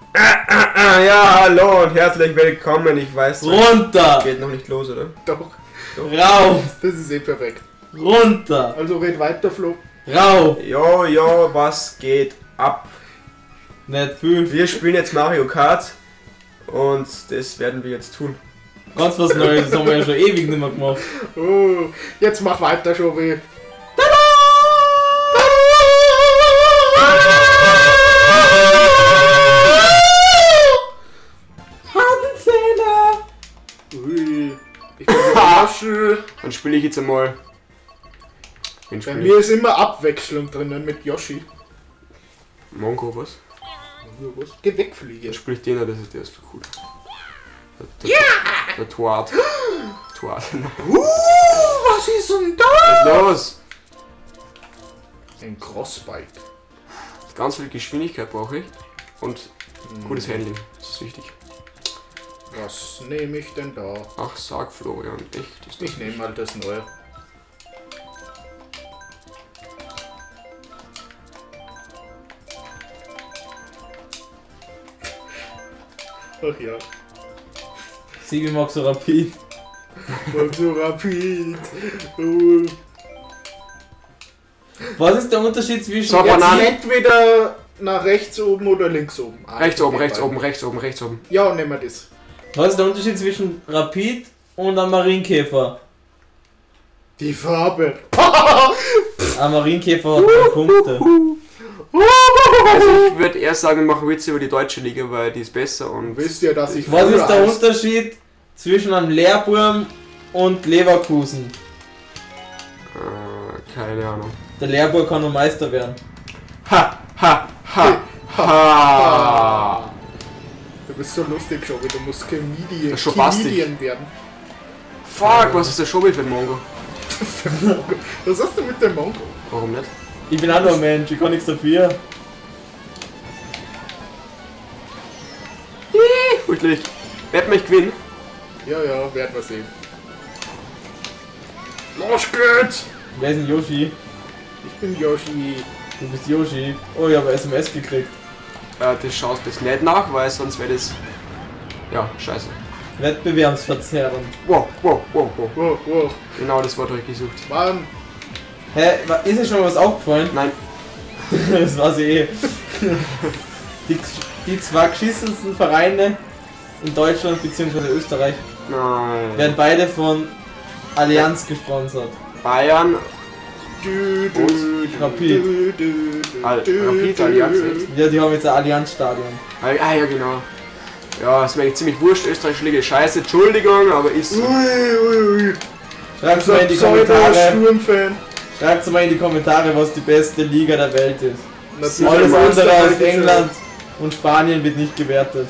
Ja, hallo und herzlich willkommen. Ich weiß, Runter! geht noch nicht los, oder? Doch, Rauf! das ist eh perfekt. Runter! Also red weiter, Flo. Rauf! Jo, was geht ab? Nicht viel. Wir spielen jetzt Mario Kart und das werden wir jetzt tun. Ganz was Neues, das haben wir ja schon ewig nicht mehr gemacht. Oh, jetzt mach weiter, Jovi. Ui, ich bin Yoshi. Dann spiele ich jetzt einmal. Bei mir ist immer Abwechslung drinnen mit Yoshi. Mongo, was? Geh weg, Fliege. Dann spiele ich den, der ist viel cooler. Der Twart. Twart. Was ist denn da? Was ist los? Ein Crossbike. Ganz viel Geschwindigkeit brauche ich und gutes Handling. Das ist wichtig. Was nehme ich denn da? Ach, sag Florian, echt? Ist das Ich nehme mal das Neue. Ach ja. Sibi mag so Rapid. Und so rapid. Oh. Was ist der Unterschied zwischen So, Jetzt Banane. entweder nach rechts oben oder links oben. Rechts oben, rechts oben, rechts oben, rechts oben. Ja, nehmen wir das. Was ist der Unterschied zwischen Rapid und einem Marienkäfer? Die Farbe. Ein Marienkäfer hat 3 Punkte. Also ich würde erst sagen, wir machen Witze über die deutsche Liga, weil die ist besser und... Wisst ihr, dass ich Was früher ist der als- Unterschied zwischen einem Leerburm und Leverkusen? Keine Ahnung. Der Leerburm kann nur Meister werden. Ha, ha, ha, ha. Du bist so lustig, Jovi. Du musst Comedian, Das ist schon bastig. Comedian werden. Fuck, was ist der Showbild für ein Mongo? Was hast du mit dem Mongo? Warum nicht? Ich bin auch nur ein Mensch, ich kann nichts dafür. Gut Licht. Werd mich gewinnen. Ja, werden wir sehen. Los geht's! Wer ist denn Yoshi? Ich bin Yoshi. Du bist Yoshi. Oh, ich habe SMS gekriegt. Das schaust du jetzt nicht nach, weil sonst wäre das... Ja, scheiße. Wettbewerbsverzerrend. Wow. Wow. Genau das Wort habe ich gesucht. Mann, Hä, ist dir schon was aufgefallen? Nein. Das war sie eh. Die zwei geschissensten Vereine in Deutschland bzw. Österreich Nein. werden beide von Allianz gesponsert. Bayern. Rapid. Rapid, Allianz, echt? Ja, die haben jetzt ein Allianzstadion. Ah ja, genau. Ja, ist mir eigentlich ziemlich wurscht. Österreichische Liga ist scheiße. Entschuldigung, aber ist... Ui. Schreibt mal in die Kommentare. Sturmfan. Schreibt mal in die Kommentare, was die beste Liga der Welt ist. Natürlich Alles andere aus österreichische. England und Spanien wird nicht gewertet.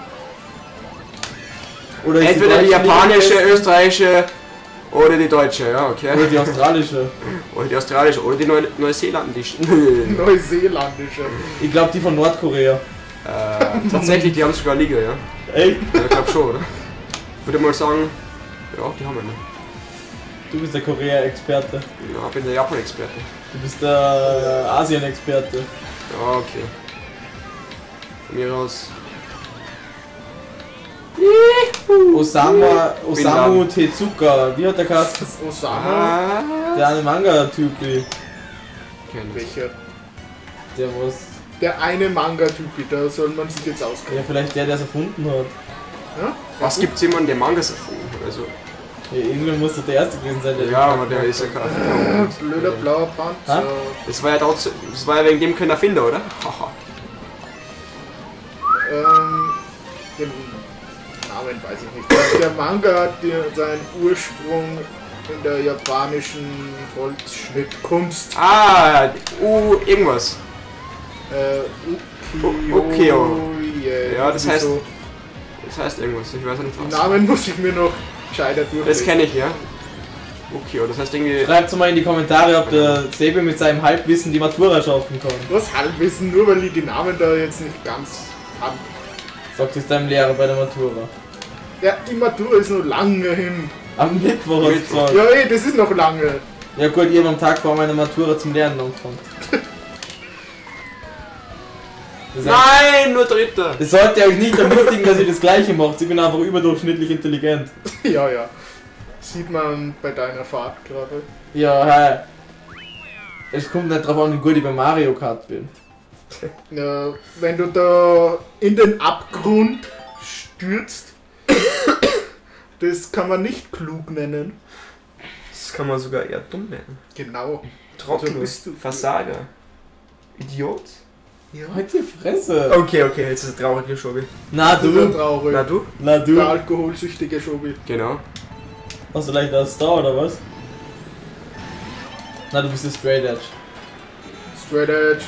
Oder ist Entweder die deutsche Liga japanische, beste? österreichische oder die deutsche, ja, okay. Oder die australische. Oder die australische oder die neuseeländische. Neuseeländische. Ich glaube die von Nordkorea. Tatsächlich, die haben sogar Liga, ja. Echt? Ja, ich glaube schon, oder? Würde mal sagen, ja, die haben eine. Du bist der Korea-Experte. Ja, ich bin der Japan-Experte. Du bist der Asien-Experte. Ja, okay. Von mir aus. Osamu Tezuka. Wie hat der geheißen? Das ist Osama. Der eine Manga-Typi. Kenn ich. Welcher? Der was. Der eine Manga-Typi, da soll man sich jetzt auskennen. Ja, vielleicht der es erfunden hat. Ja? Was gibt's jemanden, der Mangas erfunden hat? Also, Ja, irgendwann muss doch der erste gewesen sein, der ja, den aber der gemacht ist ja hat. kein Erfinder. Blöder blauer Panzer. Das war ja trotzdem, das war ja wegen dem kein Erfinder, oder? Haha. Den Namen weiß ich nicht. Der Manga hat seinen Ursprung in der japanischen Holzschnittkunst. Ah, irgendwas. Ukio. Ja, das heißt- So. Das heißt irgendwas, ich weiß nicht Den was. Namen muss ich mir noch gescheiter durchlesen. Das kenne ich, ja. Okay, das heißt irgendwie. Schreibt mal in die Kommentare, ob der Sebi mit seinem Halbwissen die Matura schaffen kann. Was Halbwissen, nur weil ich die Namen da jetzt nicht ganz an. Sagt es deinem Lehrer bei der Matura. Ja, die Matura ist noch lange hin. Am Mittwoch hast du gesagt. Ja, das ist noch lange. Ja gut, ich habe am Tag vor meiner Matura zum Lernen angefangen. Nein, nur Dritter. Das sollte euch nicht ermutigen, dass ihr das gleiche macht. Ich bin einfach überdurchschnittlich intelligent. Ja, ja. Sieht man bei deiner Fahrt gerade. Ja, hey. Es kommt nicht drauf an, wie gut ich bei Mario Kart bin. Ja, wenn du da in den Abgrund stürzt, das kann man nicht klug nennen. Das kann man sogar eher dumm nennen. Genau. Trottel Also bist du. Versager. Idiot. Ja. Halt die Fresse. Okay, jetzt ist es traurig, hier Schobi. Na Das ist ja du. traurig. Na du? Na du. Der alkoholsüchtige Schobi. Genau. Hast du leicht als Star oder was? Na, du bist der Straight Edge. Straight Edge.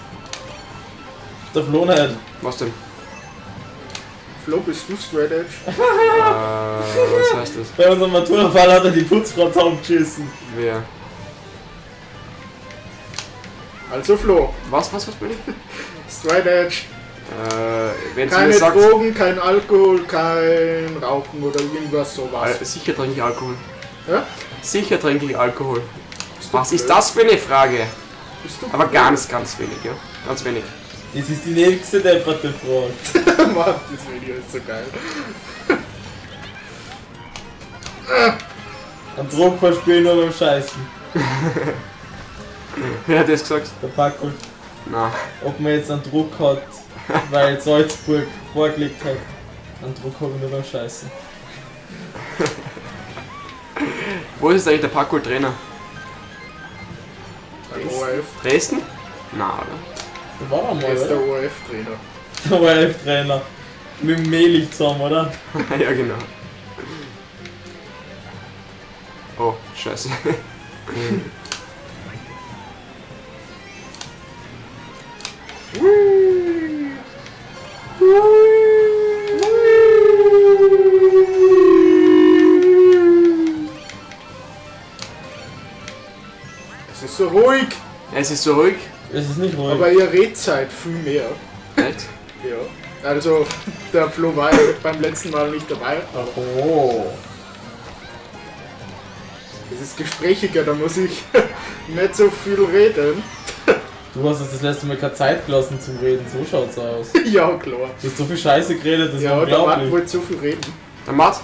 Der Flo nicht. Was denn? Flo, bist du Straight Edge? Was heißt das? Bei unserem Maturafall hat er die Putzfrau zusammengeschissen. Wer? Also Flo. Was bin ich? Straight Edge. Wenn du Keine mir sagst, Drogen, kein Alkohol, kein Rauchen oder irgendwas sowas. sicher trinke ich Alkohol. Ja? Sicher trinke ich Alkohol. Bist du Was ist blöd? das für eine Frage? Bist du Aber blöd? ganz wenig, ja? Ganz wenig. Das ist die nächste depperte Frage. Mann, das Video ist so geil. Ein Druckverspiel nur beim Scheißen. Wer hat das gesagt? Der Paco. Na. Ob man jetzt einen Druck hat, weil Salzburg vorgelegt hat. Einen Druck habe ich nur beim Scheißen. Wo ist jetzt eigentlich der Paco-Trainer? Der ORF. Dresden? Na, oder? Da war er Er mal, ist der oder? ORF-Trainer. Der ORF-Trainer. Mit dem Melich zusammen, oder? Ja, genau. Oh, scheiße. Es ist so ruhig, Es ist so ruhig. Es ist nicht ruhig. aber ihr redet viel mehr. Echt? Ja. Also, der Flo war ja beim letzten Mal nicht dabei. Aber Oh. es ist gesprächiger, da muss ich nicht so viel reden. Du hast jetzt das letzte Mal keine Zeit gelassen zum Reden, so schaut's aus. Ja, klar. Du hast so viel Scheiße geredet, das ist Ja, der Mann unglaublich. wollte so viel reden. Der Matt?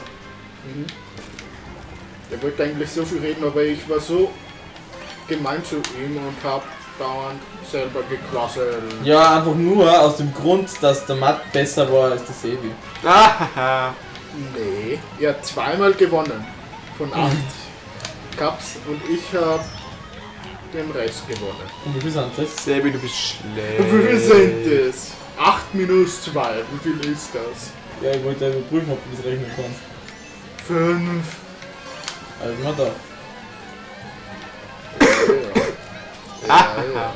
Er wollte eigentlich so viel reden, aber ich war so gemein zu ihm und hab dauernd selber gequasselt. Ja, einfach nur aus dem Grund, dass der Matt besser war als der Sebi. Ah, Nee, er hat zweimal gewonnen. Von 8 Cups und ich hab den Rest gewonnen. Und wie viel sind das? Sebi, du bist schlecht. Und wie viel sind das? 8 minus 2, wie viel ist das? Ja, ich wollte überprüfen, ob du das rechnen kannst. 5. Also mal da. Ja.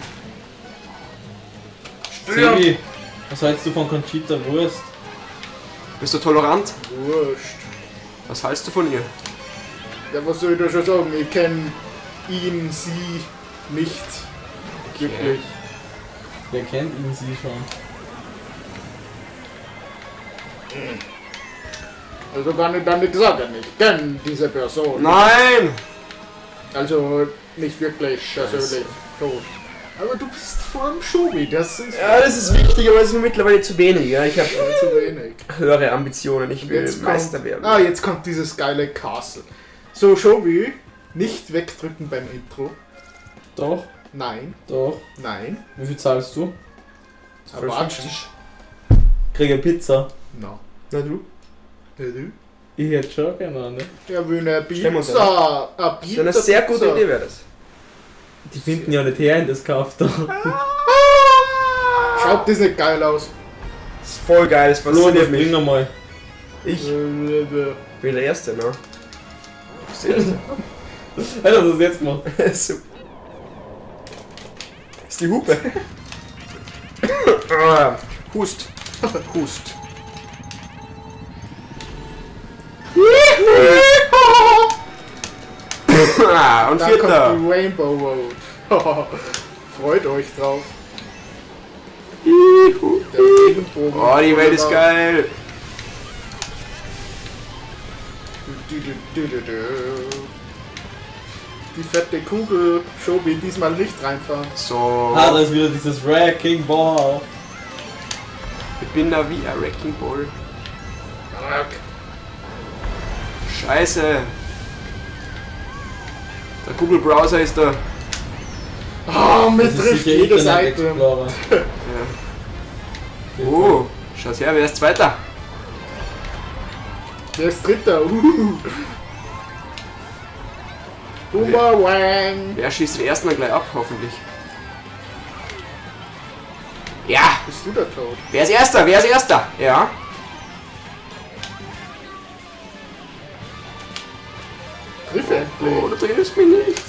Sebi, was hältst du von Conchita Wurst? Bist du tolerant? Wurscht. Was hältst du von ihr? Ja, was soll ich da schon sagen? Ich kenne ihn, sie nicht wirklich. Wer kennt ihn, sie schon? Also kann ich damit sagen, ich kenne diese Person. Nein! Also nicht wirklich persönlich tot. Aber du bist vor dem Schobi, das ist Ja, das ist wichtig, aber es ist mir mittlerweile zu wenig. Ja? Ich habe zu wenig. höhere Ambitionen. Ich will Jetzt Meister kommt, werden. jetzt kommt dieses geile Castle. So, Schobi, nicht wegdrücken beim Intro. Doch, Nein, doch. nein. Wie viel zahlst du? Erwarten. Kriege Pizza. No. Na du? Ja, du? Ich hätte schon gerne, ne? Ja, will eine Stellen wir uns Pizza. Eine Das Pizza. ist eine sehr gute Idee, wäre das. Die finden ja nicht her in das Kauf da. Schaut das nicht geil aus? Das ist voll geil, das Flo, das fasziniert bring mich. einmal. Ich Äh, bin der Erste, ne? Du bist der Erste. Alter, was hast du jetzt gemacht? Super. Das ist die Hupe. Hust. Hust. Und Dann vierter. kommt die Rainbow Road. Freut euch drauf. Juhu. Der Regenbogen. Oh, die Welt ist geil. Die fette Kugel, Schobi, diesmal nicht reinfahren. So. Ah, da ist wieder dieses Wrecking Ball. bin da wie ein Wrecking Ball. Fuck. Scheiße. Der Google Browser ist da. Oh, mir Das ist trifft sicher jede Internet Seite. Explorer. Ja. Oh, schaut her, wer ist Zweiter? Der ist Dritter. Boomerang. Wer schießt den ersten dann gleich ab, hoffentlich? Ja! Bist du der Tod? Wer ist Erster? Wer ist Erster? Ja. Triff endlich. Oh, du triffst mich nicht.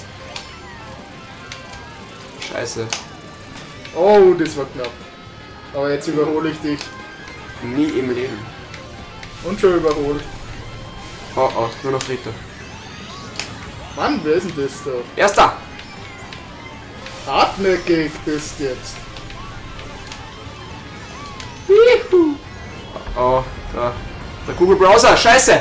Scheiße. Oh, das war knapp. Aber jetzt überhole ich dich. Nie im Leben. Und schon überholt. Oh, oh, nur noch Dritter. Mann, wer ist denn das da? Erster! Hartnäckig bist jetzt. Oh, da. Der Google Browser, scheiße!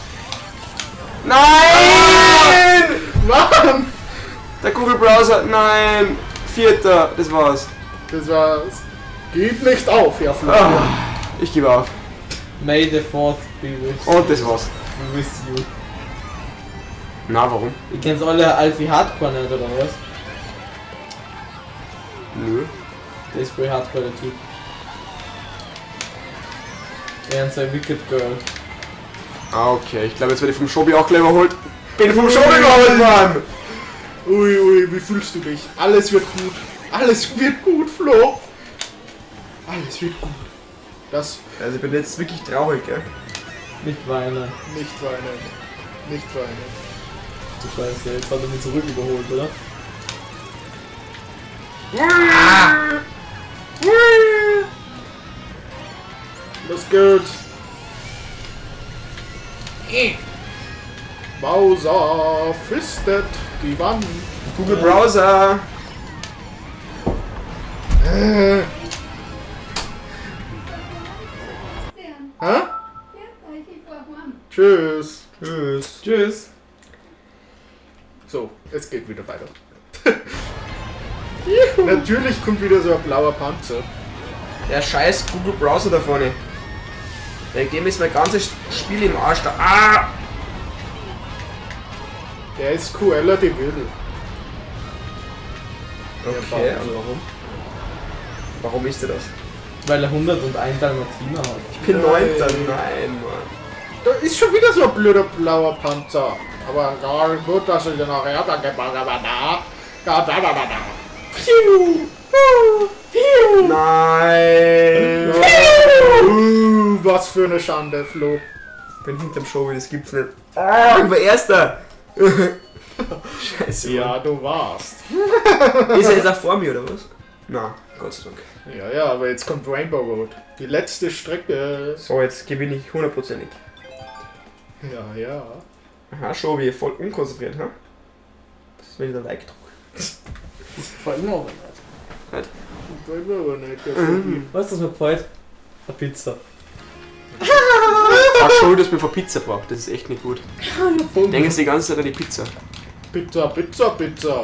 Nein! Mann! Der Google Browser, nein! Vierter, das war's. Das war's. Gib nicht auf, Herr Florian. Ah, ich gebe auf. May the 4th be with Und das war's. with you. Na, warum? Ihr kennt alle Alfie Hardcore nicht, oder was? Nö. Der ist voll Hardcore, der Typ. Er und sein Wicked Girl. Ah, okay. Ich glaube, jetzt werde ich vom Shobi auch gleich überholt. Bin vom Shobi überholt, Mann! Ui, ui, wie fühlst du dich? Alles wird gut. Alles wird gut, Flo. Alles wird gut. Das Also, ich bin jetzt wirklich traurig, gell? Nicht weinen. nicht weinen. Nicht weinen. Du Scheiße, jetzt hat er mich zurück überholt, oder? Los geht's. Bowser fistet die Wand. Google Browser! Hä? Tschüss. Tschüss. Tschüss. So, es geht wieder weiter. Natürlich kommt wieder so ein blauer Panzer. Der scheiß Google Browser da vorne. Wegen dem ist mein ganzes Spiel im Arsch da. Ah! Der ist Cruella de Vil. Okay, also warum? Warum ist der das? Weil er 101 Dalmatiner hat. Ich bin Nein. 9. Nein, Mann. Da ist schon wieder so ein blöder blauer Panzer. Aber ja, gut, dass ich den nachher dann gebaut habe. Da. Piu! Piu! Nein! Was für eine Schande, Flo. Ich bin hinterm Show, das gibt's nicht. Ah, ich war Erster! Scheiße. Ja, du warst. Mann. Ist er jetzt auch vor mir oder was? Na, Gott sei Dank. Ja, aber jetzt kommt Rainbow Road. Die letzte Strecke. So, jetzt gewinne ich hundertprozentig. Ja. Aha, Shobi, voll unkonzentriert, ha? Das ist wieder der Like-Druck. Das gefällt mir aber nicht. Gefällt mir aber nicht. der Flo. Weißt du, was mir gefällt? Eine Pizza. Sag schon, dass mir vor Pizza braucht, das ist echt nicht gut. Denken jetzt die ganze Zeit an die Pizza. Pizza.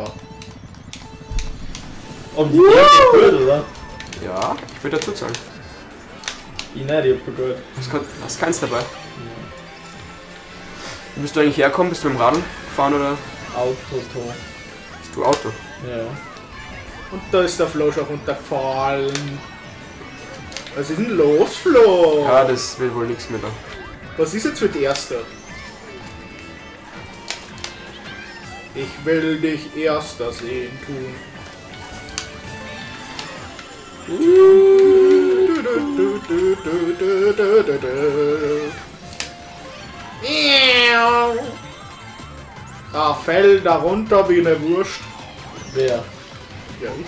Um die Ecke gut, oder? Ja, ich würde dazu zahlen. Ich nicht, ich hab gut. Hast keins dabei? Bist du eigentlich herkommen? Bist du mit dem Radl gefahren oder Autotor. bist du Auto? Ja. Und da ist der Flo schon runtergefallen. Was ist denn los, Flo? Ja, das wird wohl nichts mehr da. Was ist jetzt für die erste? Ich will dich erster sehen tun. Da fällt da runter wie eine Wurst. Wer? Ja, ich.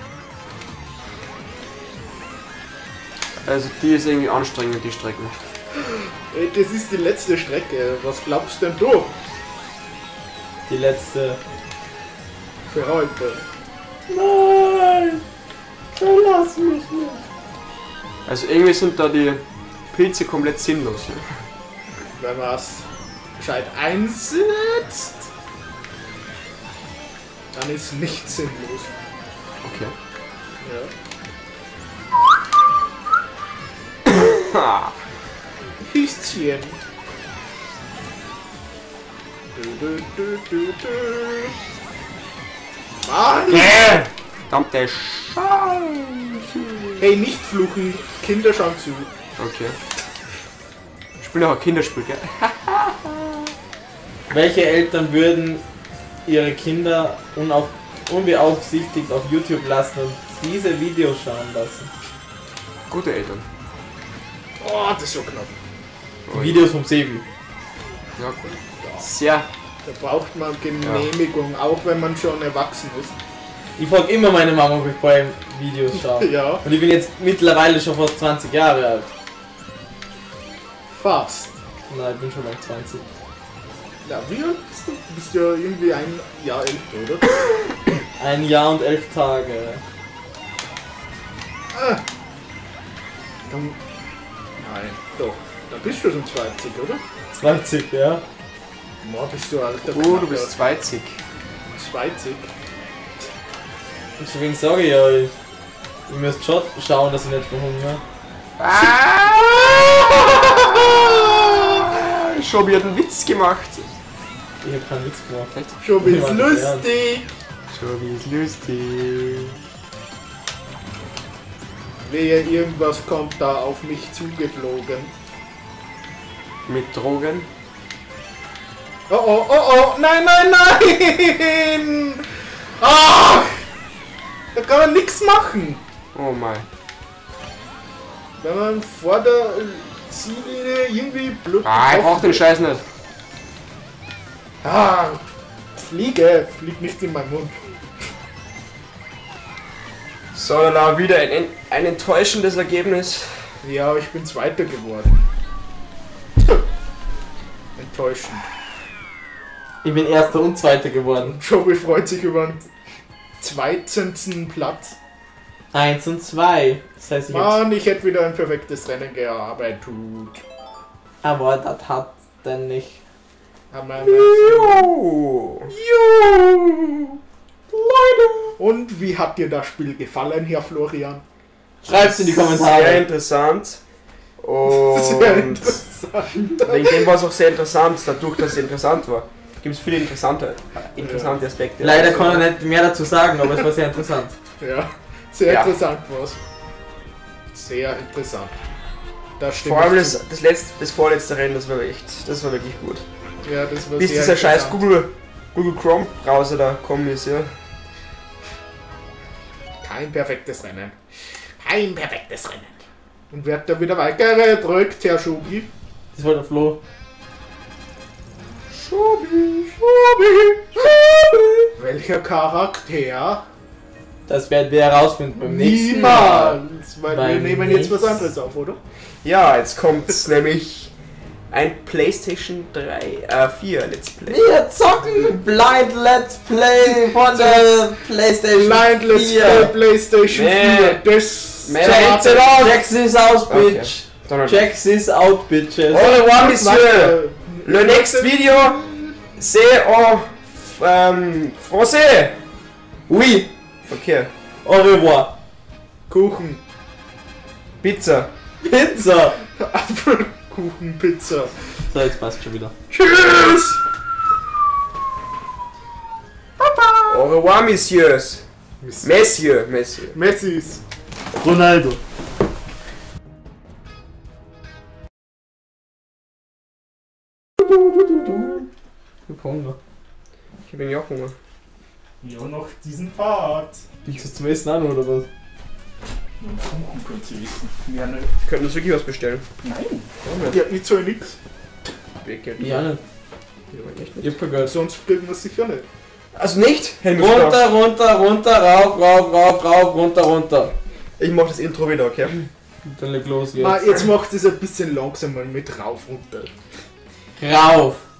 Also die ist irgendwie anstrengend, die Strecke. Ey, das ist die letzte Strecke. Was glaubst denn du Die letzte. für heute? Nein! Verlass mich nicht! Also irgendwie sind da die Pilze komplett sinnlos. Ne? Wenn man es gescheit einsetzt, dann ist nichts sinnlos. Okay. Ja. Ha. Küsschen. Mann! Verdammte Scheiße. Hey, nicht fluchen, Kinder schauen zu. Okay. Ich spiele auch ein Kinderspiel, gell? Welche Eltern würden ihre Kinder unbeaufsichtigt auf YouTube lassen und diese Videos schauen lassen? Gute Eltern. Oh, das ist so knapp. Ui. Videos vom Sebi. Ja, gut. Sehr. Da braucht man Genehmigung, auch wenn man schon erwachsen ist. Ich frage immer meine Mama, bevor ich Videos schaue. Ja, Und ich bin jetzt mittlerweile schon fast 20 Jahre alt. fast. Nein, ich bin schon mal 20. Ja, wie alt bist du? Du bist ja irgendwie ein Jahr älter, oder? 1 Jahr und 11 Tage. Ah. Dann, nein, doch. Dann bist du schon 20, oder? 20, ja. Boah, bist du alter Oh, du bist 20. 20. Und deswegen sage ich ja, ihr müsst schon schauen, dass ich nicht verhungere. Schon wieder einen Witz gemacht. Ich hab keinen Witz gemacht. Echt? Schon wieder Ich meine, lustig. Schon wieder lustig. Wehe, irgendwas kommt da auf mich zugeflogen. Mit Drogen. Oh oh, oh oh, nein, nein, nein! Ah! Da kann man nichts machen. Oh mein. Wenn man vor der Ziellinie irgendwie Blut Ah, ich brauch den Scheiß nicht. Ah, flieg nicht in meinen Mund. So, dann auch wieder ein enttäuschendes Ergebnis. Ja, ich bin Zweiter geworden. Enttäuschend. Ich bin Erster und Zweiter geworden. Joey freut sich über den 2. Platz. 1 und 2. Das heißt, ich hab's. Mann, ich hätte wieder ein perfektes Rennen gearbeitet. Aber das hat denn nicht. Jo. Leute! Und wie hat dir das Spiel gefallen, Herr Florian? Schreibt's in die Sehr Kommentare. interessant. Und Sehr interessant. wegen dem war es auch sehr interessant, dadurch, dass es interessant war. Gibt es viele interessante Aspekte. Leider kann er nicht mehr dazu sagen, aber es war sehr interessant. Ja, sehr Ja. interessant war's. Sehr interessant. Das stimmt. Vor allem das vorletzte Rennen, das war wirklich gut. Ja, das war Bis sehr dieser scheiß interessant. Google Chrome Browser da kommen ist, ja. Kein perfektes Rennen. Kein perfektes Rennen. Und wer hat da wieder weitergedrückt, Herr Schubi? Das war der Flo. Schubi, Schubi, Schubi. Welcher Charakter? Das werden wir herausfinden beim nächsten Mal. Niemals! Weil wir Beim nehmen jetzt was nächsten- anderes auf, oder? Ja, jetzt kommt nämlich ein PlayStation 4 Let's Play. Wir zocken Blind Let's Play von der PlayStation Blind Let's 4. Play PlayStation Nee. 4. Das Nee, Check Check it out. Check this out, Okay. bitch. Donald. Check this out, bitches. Au revoir, Monsieur. Le next video, c'est en français. Oui. Okay. Au revoir. Kuchen. Pizza. Pizza. Apfelkuchen, Pizza. So, jetzt passt schon wieder. Tschüss! Au revoir, Messieurs. Messieurs. Messis. Ronaldo. Ich hab Hunger. Ich hab irgendwie auch Hunger. Ja, noch diesen Part. Liegst du zum Essen an oder was? Kuchen könnt ihr wissen. Ja, ne. Wir könnten uns wirklich was bestellen. Nein. Ja, Die hat nicht so nix. Ja, nicht. Ich hab kein Geld. Sonst kriegen wir es sicher nicht. Also nicht? Runter, runter, runter, rauf, rauf, rauf, rauf, runter, runter. Ich mach das Intro wieder, okay? Dann leg los Ma, jetzt. jetzt macht es ein bisschen langsamer mit rauf runter. Rauf.